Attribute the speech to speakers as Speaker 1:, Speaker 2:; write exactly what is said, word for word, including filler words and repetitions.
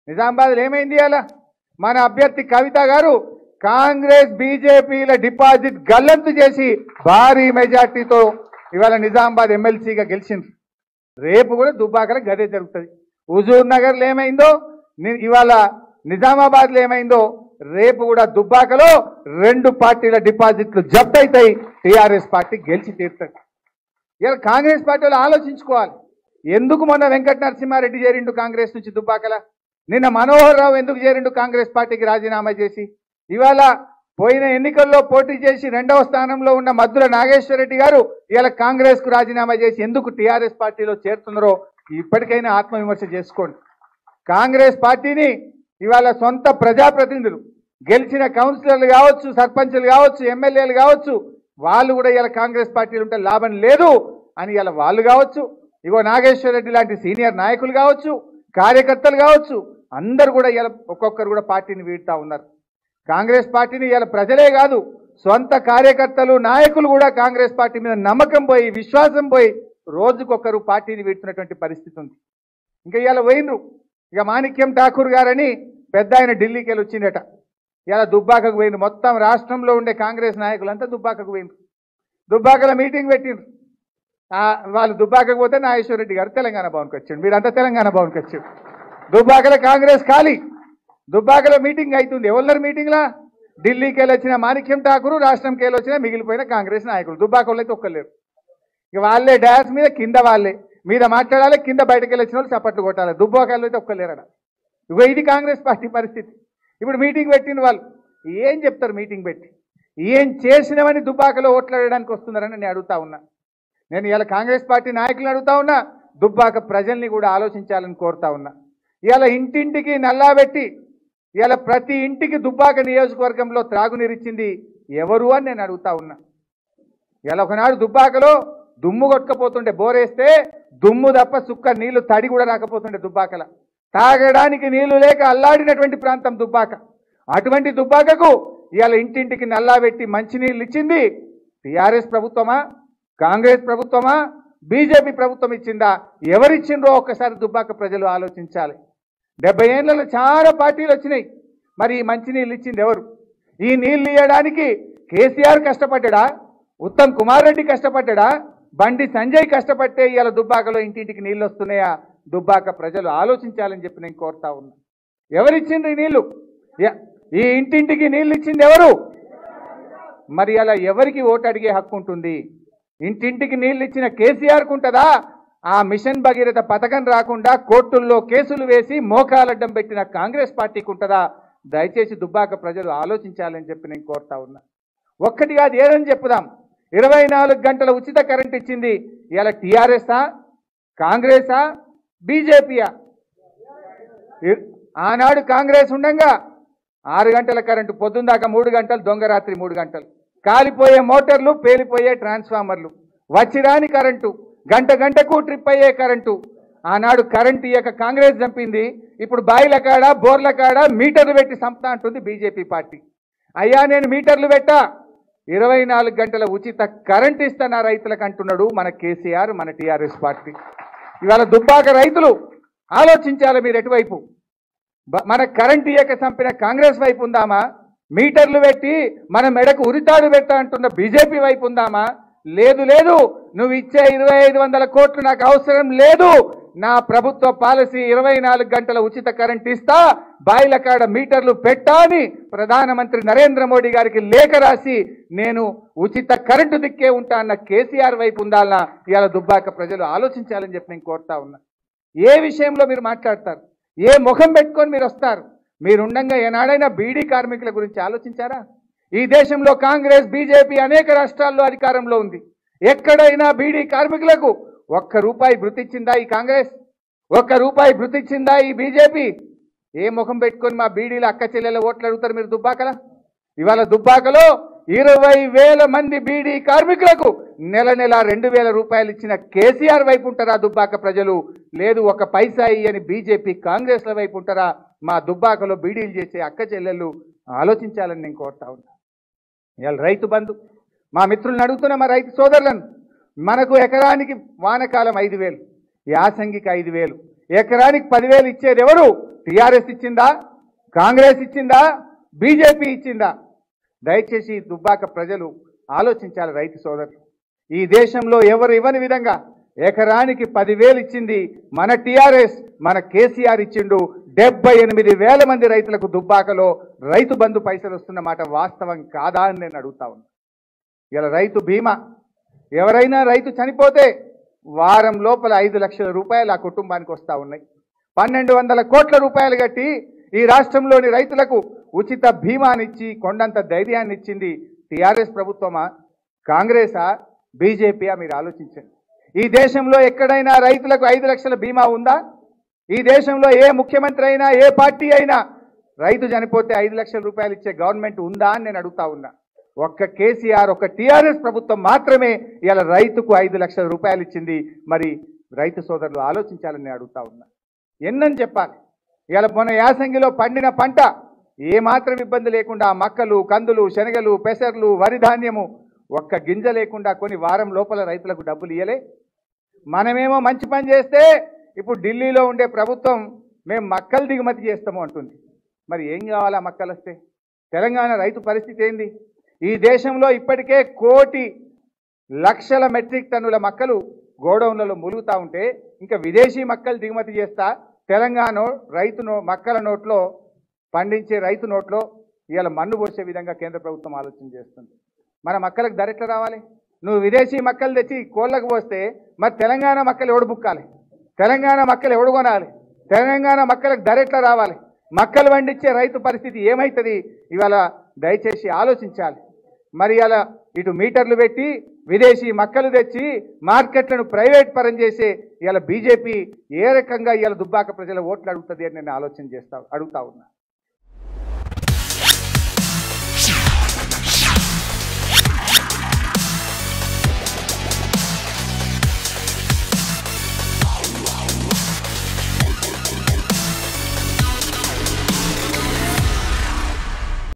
Speaker 1: నిజామాబాద్లో ఏమైంది అలా? మన అభ్యర్థి కవిత గారు కాంగ్రెస్ బీజేపీల డిపాజిట్ గల్లంతు చేసి భారీ మెజార్టీతో ఇవాళ నిజామాబాద్ ఎమ్మెల్సీగా గెలిచింది. రేపు కూడా దుబ్బాకల గదే జరుగుతుంది. హుజూర్ నగర్లో ఏమైందో ఇవాళ నిజామాబాద్లో ఏమైందో రేపు కూడా దుబ్బాకలో రెండు పార్టీల డిపాజిట్లు జప్తు అవుతాయి. టీఆర్ఎస్ పార్టీ గెలిచి తీరుతుంది. ఇలా కాంగ్రెస్ పార్టీ వాళ్ళు ఆలోచించుకోవాలి. ఎందుకు మొన్న వెంకట నరసింహారెడ్డి చేరిండు కాంగ్రెస్ నుంచి దుబ్బాకల? నిన్న మనోహర్ రావు ఎందుకు చేరిండు కాంగ్రెస్ పార్టీకి రాజీనామా చేసి? ఇవాళ పోయిన ఎన్నికల్లో పోటీ చేసి రెండవ స్థానంలో ఉన్న మద్దుల నాగేశ్వరరెడ్డి గారు ఇలా కాంగ్రెస్ కు రాజీనామా చేసి ఎందుకు టీఆర్ఎస్ పార్టీలో చేరుతున్నారో ఇప్పటికైనా ఆత్మవిమర్శ చేసుకోండి. కాంగ్రెస్ పార్టీని ఇవాళ సొంత ప్రజాప్రతినిధులు గెలిచిన కౌన్సిలర్లు కావచ్చు, సర్పంచులు కావచ్చు, ఎమ్మెల్యేలు కావచ్చు, వాళ్ళు కూడా ఇలా కాంగ్రెస్ పార్టీలు ఉంటే లాభం లేదు అని ఇలా వాళ్ళు కావచ్చు, ఇగో నాగేశ్వరరెడ్డి లాంటి సీనియర్ నాయకులు కావచ్చు, కార్యకర్తలు కావచ్చు, అందరు కూడా ఇలా ఒక్కొక్కరు కూడా పార్టీని వీడుతూ ఉన్నారు. కాంగ్రెస్ పార్టీని ఇలా ప్రజలే కాదు సొంత కార్యకర్తలు నాయకులు కూడా కాంగ్రెస్ పార్టీ మీద నమ్మకం పోయి విశ్వాసం పోయి రోజుకొకరు పార్టీని వీడుతున్నటువంటి పరిస్థితి ఉంది. ఇంకా ఇలా పోయినరు. ఇక మాణిక్యం ఠాకూర్ గారని పెద్ద ఆయన ఢిల్లీకి వెళ్ళి వచ్చిందట. ఇలా దుబ్బాకకు పోయిండ్రు. మొత్తం రాష్ట్రంలో ఉండే కాంగ్రెస్ నాయకులంతా దుబ్బాకకు పోయిండ్రు. దుబ్బాకలో మీటింగ్ పెట్టిండ్రు. వాళ్ళు దుబ్బాకకు పోతే నాగేశ్వరరెడ్డి గారు తెలంగాణ భవన్కి వచ్చాడు. మీరంతా తెలంగాణ భవన్కి వచ్చాడు. దుబ్బాకలో కాంగ్రెస్ ఖాళీ. దుబ్బాకలో మీటింగ్ అవుతుంది. ఎవరున్నారు మీటింగ్లా? ఢిల్లీకి వెళ్ళి వచ్చిన మాణిక్యం ఠాకూర్, రాష్ట్రంకి వెళ్ళి వచ్చిన మిగిలిపోయిన కాంగ్రెస్ నాయకులు. దుబ్బాకలో అయితే ఒక్కలేరు. ఇక వాళ్ళే డాన్స్ మీద కింద వాళ్ళే మీద మాట్లాడాలి, కింద బయటకు వెళ్ళి వచ్చిన వాళ్ళు చప్పట్లు కొట్టాలి. దుబ్బాకలో అయితే ఒక్కలేరడ. ఇగో ఇది కాంగ్రెస్ పార్టీ పరిస్థితి. ఇప్పుడు మీటింగ్ పెట్టిన వాళ్ళు ఏం చెప్తారు? మీటింగ్ పెట్టి ఏం చేసినవని దుబ్బాకలో ఓట్లాడడానికి వస్తున్నారని నేను అడుగుతా ఉన్నా. నేను ఇలా కాంగ్రెస్ పార్టీ నాయకులను అడుగుతా ఉన్నా, దుబ్బాక ప్రజల్ని కూడా ఆలోచించాలని కోరుతా ఉన్నా. ఇలా ఇంటింటికి నల్లా పెట్టి ఇలా ప్రతి ఇంటికి దుబ్బాక నియోజకవర్గంలో త్రాగునీరిచ్చింది ఎవరు అని నేను అడుగుతా ఉన్నా. ఇలా ఒకనాడు దుబ్బాకలో దుమ్ము కొట్టుకపోతుండే, బోరేస్తే దుమ్ము తప్ప సుక్క నీళ్లు తడి కూడా రాకపోతుండే దుబ్బాకల. తాగడానికి నీళ్లు లేక అల్లాడినటువంటి ప్రాంతం దుబ్బాక. అటువంటి దుబ్బాకకు ఇవాళ ఇంటింటికి నల్లా పెట్టి మంచినీళ్ళు ఇచ్చింది టీఆర్ఎస్ ప్రభుత్వమా, కాంగ్రెస్ ప్రభుత్వమా, బీజేపీ ప్రభుత్వం ఇచ్చిందా? ఎవరిచ్చిండ్రో ఒక్కసారి దుబ్బాక ప్రజలు ఆలోచించాలి. డెబ్బై ఏళ్లలో చాలా పార్టీలు వచ్చినాయి. మరి ఈ మంచినీళ్ళు ఇచ్చింది ఎవరు? ఈ నీళ్ళు ఇవ్వడానికి కేసీఆర్ కష్టపడ్డా, ఉత్తమ్ కుమార్ రెడ్డి కష్టపడ్డా, బండి సంజయ్ కష్టపట్టే ఇవాళ దుబ్బాకలో ఇంటింటికి నీళ్ళు వస్తున్నాయా? దుబ్బాక ప్రజలు ఆలోచించాలని చెప్పి నేను కోరుతా ఉన్నా. ఎవరిచ్చిండ్రు ఈ నీళ్లు? ఈ ఇంటింటికి నీళ్ళు ఇచ్చింది ఎవరు? మరి అలా ఎవరికి ఓటు అడిగే హక్కు ఉంటుంది? ఇంటింటికి నీళ్ళు ఇచ్చిన కేసీఆర్కు ఉంటుందా? ఆ మిషన్ భగీరథ పథకం రాకుండా కోర్టుల్లో కేసులు వేసి మోకాలడ్డం పెట్టిన కాంగ్రెస్ పార్టీకి ఉంటుందా? దయచేసి దుబ్బాక ప్రజలు ఆలోచించాలని చెప్పి నేను కోరుతా ఉన్నా. ఒక్కటి కాదు, ఏదని చెప్పుదాం. ఇరవై నాలుగు గంటల ఉచిత కరెంట్ ఇచ్చింది ఇలా టీఆర్ఎస్ఆ, కాంగ్రెసా, బీజేపీయా? ఆనాడు కాంగ్రెస్ ఉండగా ఆరు గంటల కరెంటు, పొద్దున్న దాకా మూడు గంటలు, దొంగ రాత్రి మూడు గంటలు, కాలిపోయే మోటార్లు, పేలిపోయే ట్రాన్స్ఫార్మర్లు, వచ్చిరాని కరెంటు, గంట గంటకు ట్రిప్ అయ్యే కరెంటు. ఆనాడు కరెంటు ఇయ్యక కాంగ్రెస్ చంపింది. ఇప్పుడు బాయిల కాడ, బోర్ల కాడ మీటర్లు పెట్టి చంపుతా అంటుంది బీజేపీ పార్టీ. అయ్యా నేను మీటర్లు పెట్టా, ఇరవై నాలుగు గంటల ఉచిత కరెంట్ ఇస్తాను రైతులకు అంటున్నాడు మన కేసీఆర్, మన టీఆర్ఎస్ పార్టీ. ఇవాళ దుబ్బాక రైతులు ఆలోచించాలి. మీరు ఎటువైపు? మన కరెంట్ ఇయ్యక చంపిన కాంగ్రెస్ వైపు ఉందామా? మీటర్లు పెట్టి మన మెడకు ఉరితాడు పెట్టా అంటున్న బీజేపీ వైపు ఉందామా? లేదు లేదు, నువ్వు ఇచ్చే ఇరవై ఐదు వందల కోట్లు నాకు అవసరం లేదు. నా ప్రభుత్వ పాలసీ ఇరవై నాలుగు గంటల ఉచిత కరెంట్ ఇస్తా, బాయిల కాడ మీటర్లు పెట్టా అని ప్రధానమంత్రి నరేంద్ర మోడీ గారికి లేఖ రాసి నేను ఉచిత కరెంటు దిక్కే ఉంటా అన్న కేసీఆర్ వైపు ఉండాలన్నా ఇవాళ దుబ్బాక ప్రజలు ఆలోచించాలని చెప్పి నేను కోరుతా ఉన్నా. ఏ విషయంలో మీరు మాట్లాడతారు? ఏ ముఖం పెట్టుకొని మీరు వస్తారు? మీరుండగా ఏనాడైనా బీడీ కార్మికుల గురించి ఆలోచించారా? ఈ దేశంలో కాంగ్రెస్, బీజేపీ అనేక రాష్ట్రాల్లో అధికారంలో ఉంది. ఎక్కడైనా బీడీ కార్మికులకు ఒక్క రూపాయి భృతిచ్చిందా ఈ కాంగ్రెస్? ఒక్క రూపాయి భృతిచ్చిందా ఈ బీజేపీ? ఏ ముఖం పెట్టుకొని మా బీడీల అక్క చెల్లెల ఓట్లు అడుగుతారు మీరు దుబ్బాకల? ఇవాళ దుబ్బాకలో ఇరవై వేల మంది బీడీ కార్మికులకు నెల నెల రెండు వేల రూపాయలు ఇచ్చిన కేసీఆర్ వైపు ఉంటారా దుబ్బాక ప్రజలు? లేదు ఒక పైసా ఇయ్యని బీజేపీ, కాంగ్రెస్ల వైపు ఉంటారా? మా దుబ్బాకలో బీడీలు చేసే అక్క చెల్లెళ్ళు ఆలోచించాలని నేను కోరుతా ఉన్నా. ఇవాళ రైతు బంధు మా మిత్రులను అడుగుతున్నా, మా రైతు సోదరులను, మనకు ఎకరానికి వానకాలం ఐదు వేలు, యాసంగికి ఐదు వేలు, ఎకరానికి పదివేలు ఇచ్చేది ఎవరు? టీఆర్ఎస్ ఇచ్చిందా? కాంగ్రెస్ ఇచ్చిందా? బీజేపీ ఇచ్చిందా? దయచేసి దుబ్బాక ప్రజలు ఆలోచించాలి. రైతు సోదరులు, ఈ దేశంలో ఎవరు ఇవ్వని విధంగా ఎకరానికి పదివేలు ఇచ్చింది మన టీఆర్ఎస్, మన కేసీఆర్ ఇచ్చిండు. డెబ్బై ఎనిమిది వేల మంది రైతులకు దుబ్బాకలో రైతు బంధు పైసలు వస్తున్న మాట వాస్తవం కాదా అని నేను అడుగుతా ఉన్నా. ఇలా రైతు బీమా, ఎవరైనా రైతు చనిపోతే వారం లోపల ఐదు లక్షల రూపాయలు ఆ కుటుంబానికి వస్తూ ఉన్నాయి. పన్నెండు వందల కోట్ల రూపాయలు కట్టి ఈ రాష్ట్రంలోని రైతులకు ఉచిత బీమానిచ్చి కొండంత ధైర్యాన్ని ఇచ్చింది టీఆర్ఎస్ ప్రభుత్వమా, కాంగ్రెసా, బీజేపీయా? మీరు ఆలోచించండి. ఈ దేశంలో ఎక్కడైనా రైతులకు ఐదు లక్షల బీమా ఉందా? ఈ దేశంలో ఏ ముఖ్యమంత్రి అయినా, ఏ పార్టీ అయినా రైతు చనిపోతే ఐదు లక్షల రూపాయలు ఇచ్చే గవర్నమెంట్ ఉందా అని నేను అడుగుతా ఉన్నా. ఒక్క కేసీఆర్, ఒక్క టీఆర్ఎస్ ప్రభుత్వం మాత్రమే ఇలా రైతుకు ఐదు లక్షల రూపాయలు ఇచ్చింది. మరి రైతు సోదరులు ఆలోచించాలని నేను అడుగుతా ఉన్నా. ఎన్నని చెప్పాలి? ఇలా మొన్న యాసంగిలో పండిన పంట ఏమాత్రం ఇబ్బంది లేకుండా మక్కలు, కందులు, శనగలు, పెసర్లు, వరి ధాన్యము ఒక్క గింజ లేకుండా కొన్ని వారం లోపల రైతులకు డబ్బులు ఇయ్యలే. మనమేమో మంచి పని చేస్తే ఇప్పుడు ఢిల్లీలో ఉండే ప్రభుత్వం మేము మక్కలు దిగుమతి చేస్తాము అంటుంది. మరి ఏం కావాలా మక్కలు వస్తే? తెలంగాణ రైతు పరిస్థితి ఏంది? ఈ దేశంలో ఇప్పటికే కోటి లక్షల మెట్రిక్ టన్నుల మక్కలు గోడౌన్లలో ములుగుతూ ఉంటే ఇంకా విదేశీ మక్కలు దిగుమతి చేస్తా తెలంగాణ రైతు నో మక్కల నోట్లో పండించే రైతు నోట్లో ఇవాళ మన్ను పోసే విధంగా కేంద్ర ప్రభుత్వం ఆలోచన చేస్తుంది. మన మక్కలకు ధర ఎట్లా రావాలి? నువ్వు విదేశీ మక్కలు తెచ్చి కోళ్ళకు పోస్తే మరి తెలంగాణ మక్కలు ఎవడు బుక్కాలి? తెలంగాణ మక్కలు ఎవడు కొనాలి? తెలంగాణ మక్కలకు ధర ఎట్లా రావాలి? మక్కలు పండించే రైతు పరిస్థితి ఏమవుతుంది? ఇవాళ దయచేసి ఆలోచించాలి. మరి అలా ఇటు మీటర్లు పెట్టి విదేశీ మక్కలు తెచ్చి మార్కెట్లను ప్రైవేట్ పరం చేసే ఇవాళ బీజేపీ ఏ రకంగా ఇవాళ దుబ్బాక ప్రజల ఓట్లు అడుగుతుంది అని నేను ఆలోచన చేస్తా అడుగుతా ఉన్నా.